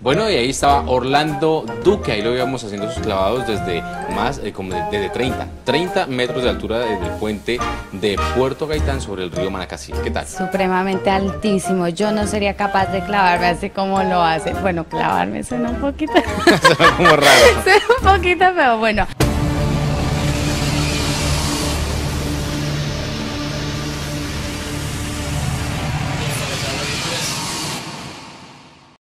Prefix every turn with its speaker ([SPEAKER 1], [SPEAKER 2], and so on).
[SPEAKER 1] Bueno, y ahí estaba Orlando Duque, ahí lo íbamos haciendo sus clavados desde desde 30 metros de altura desde el puente de Puerto Gaitán sobre el río Manacasí. ¿Qué tal?
[SPEAKER 2] Supremamente altísimo. Yo no sería capaz de clavarme así como lo hace. Bueno, clavarme suena un poquito.
[SPEAKER 1] Suena como raro.
[SPEAKER 2] Suena un poquito, pero bueno.